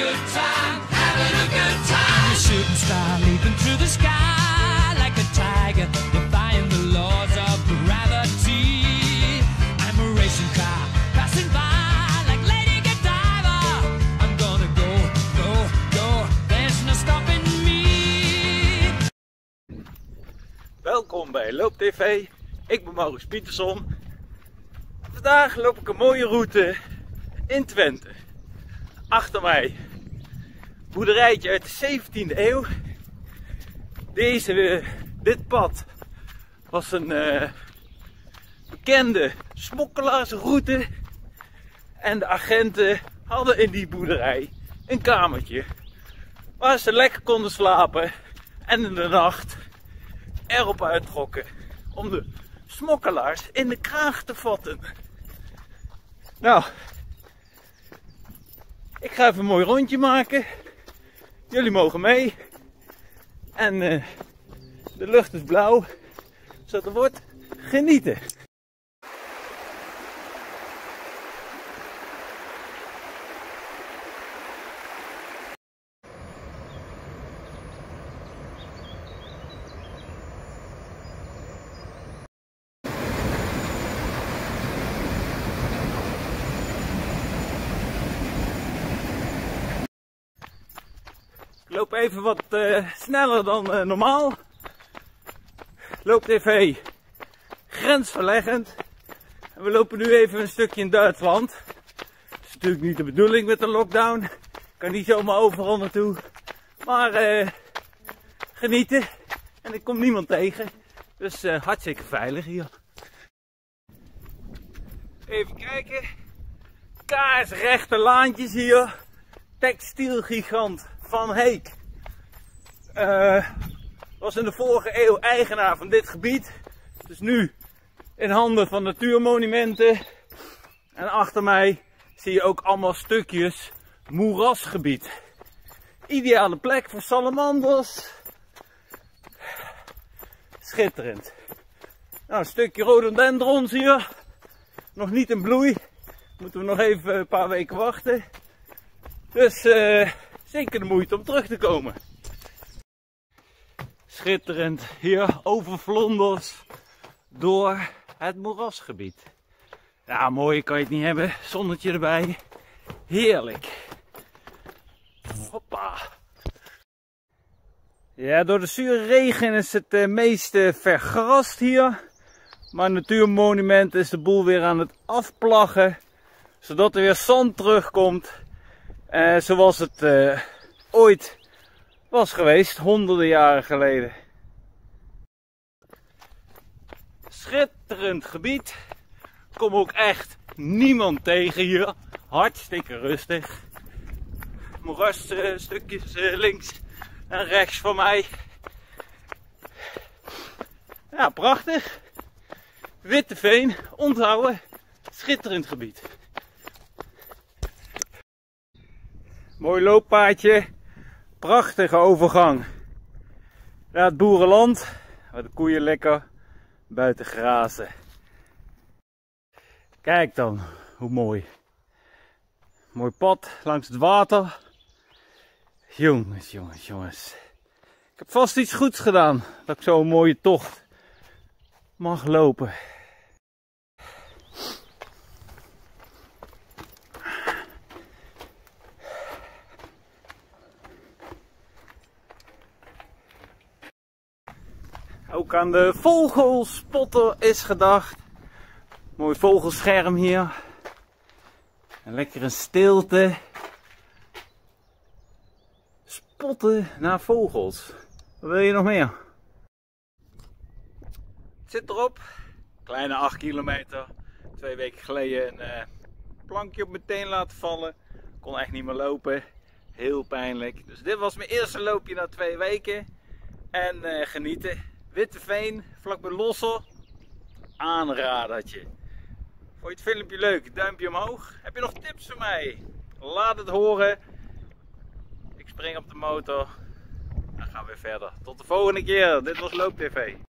good time, having a good time. You're a shooting star leaping through the sky like a tiger, defying the laws of gravity. I'm a racing car passing by like Lady Godiva. I'm gonna go, go, go. There's no stopping me. Welkom bij Loop TV. Ik ben Maurits Pietersson. Vandaag loop ik een mooie route in Twente. Achter mij boerderijtje uit de 17e eeuw. Dit pad was een bekende smokkelaarsroute. En de agenten hadden in die boerderij een kamertje waar ze lekker konden slapen en in de nacht erop uittrokken om de smokkelaars in de kraag te vatten. Nou, ik ga even een mooi rondje maken. Jullie mogen mee. En de lucht is blauw, zodat er wordt genieten. Ik loop even wat sneller dan normaal. Loop TV grensverleggend. En we lopen nu even een stukje in Duitsland. Dat is natuurlijk niet de bedoeling met de lockdown. Ik kan niet zomaar overal naartoe. Maar genieten. En ik kom niemand tegen. Dus hartstikke veilig hier. Even kijken. Kaarsrechte laantjes hier. Textielgigant Van Heek was in de vorige eeuw eigenaar van dit gebied. Het is nu in handen van Natuurmonumenten. En achter mij zie je ook allemaal stukjes moerasgebied. Ideale plek voor salamanders. Schitterend. Nou, een stukje rhododendrons hier. Nog niet in bloei. Moeten we nog even een paar weken wachten. Dus zeker de moeite om terug te komen. Schitterend hier over Vlonders door het moerasgebied. Ja, mooi kan je het niet hebben. Zonnetje erbij. Heerlijk. Hoppa. Ja, door de zure regen is het meest vergrast hier. Maar Natuurmonument is de boel weer aan het afplaggen. Zodat er weer zand terugkomt. Zoals het ooit was geweest, honderden jaren geleden. Schitterend gebied. Kom ook echt niemand tegen hier. Hartstikke rustig. Moerasstukjes links en rechts van mij. Ja, prachtig. Witteveen, onthouden. Schitterend gebied. Mooi looppaadje, prachtige overgang naar het boerenland, waar de koeien lekker buiten grazen. Kijk dan, hoe mooi. Mooi pad langs het water. Jongens, jongens, jongens. Ik heb vast iets goeds gedaan, dat ik zo'n mooie tocht mag lopen. Ook aan de vogelspotter is gedacht. Mooi vogelscherm hier. En lekker een stilte. Spotten naar vogels. Wat wil je nog meer? Zit erop. Kleine 8 kilometer. 2 weken geleden een plankje op mijn teen laten vallen. Kon echt niet meer lopen. Heel pijnlijk. Dus dit was mijn eerste loopje na 2 weken. En genieten. Witteveen, vlakbij Losser. Aanradertje. Vond je het filmpje leuk? Duimpje omhoog. Heb je nog tips voor mij? Laat het horen. Ik spring op de motor. Dan gaan we weer verder. Tot de volgende keer. Dit was Loop TV.